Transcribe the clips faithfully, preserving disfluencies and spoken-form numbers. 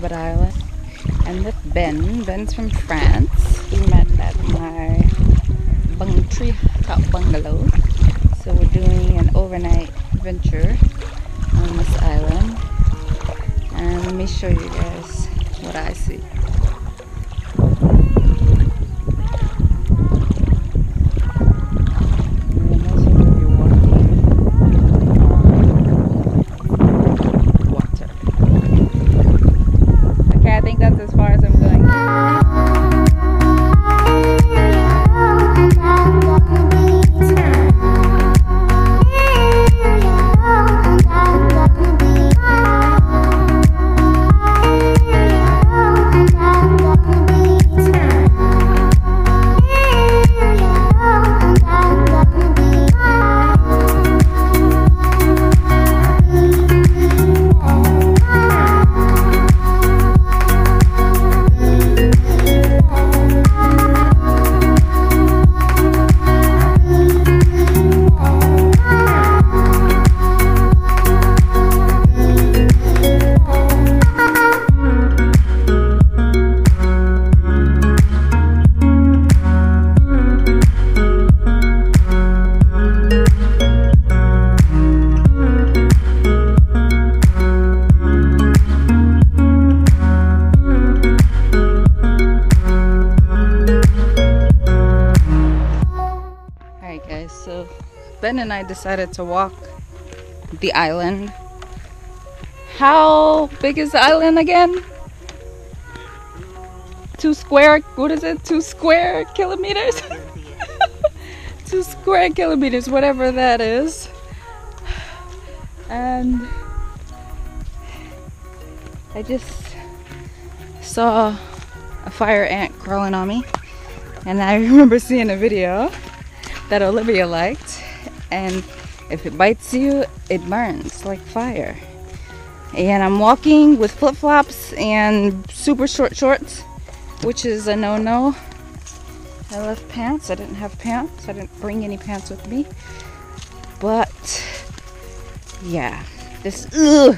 Rabbit Island. And with Ben. Ben's from France. We met at my bung tree top bungalow. So we're doing an overnight adventure on this island. And let me show you guys what I see. So Ben and I decided to walk the island. How big is the island again? Two square, what is it? Two square kilometers? Two square kilometers, whatever that is. And I just saw a fire ant crawling on me. And I remember seeing a video that Olivia liked, and if it bites you, it burns like fire. And I'm walking with flip-flops and super short shorts, which is a no-no. I left pants. I didn't have pants. I didn't bring any pants with me. But yeah, this ugh,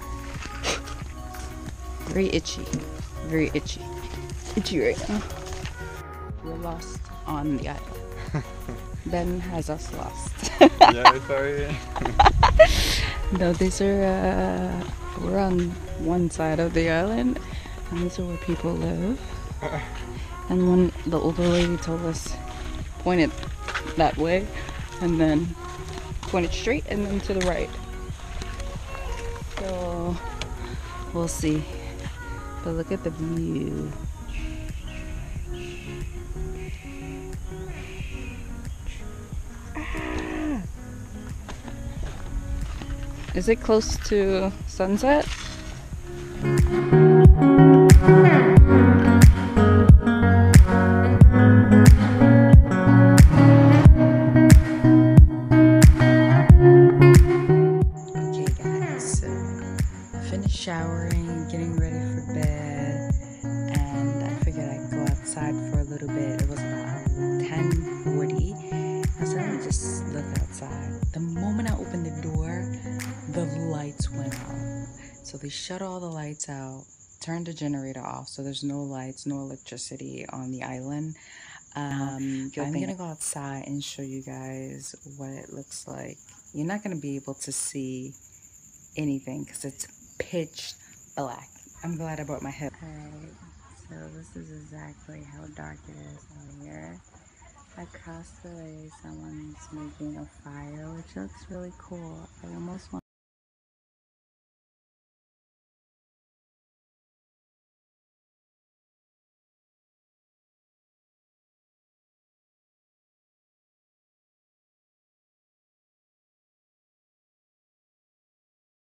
very itchy, very itchy, itchy right now. We're lost on the island. Ben has us lost. Yeah, sorry. No, these are, uh, we're on one side of the island, and these are where people live. And when the older lady told us, pointed that way, and then pointed straight, and then to the right. So, we'll see. But look at the view. Is it close to sunset? Okay guys, so I finished showering, getting ready for bed, and I figured I'd go outside for a little bit. It was about ten forty. I said, let me just look outside. The moment I opened the door, the lights went out. So they shut all the lights out, turned the generator off, so there's no lights, no electricity on the island. Um, I'm gonna go outside and show you guys what it looks like. You're not gonna be able to see anything because it's pitch black. I'm glad I brought my head. Alright, so this is exactly how dark it is out here. Across the way, someone's making a fire, which looks really cool. I almost want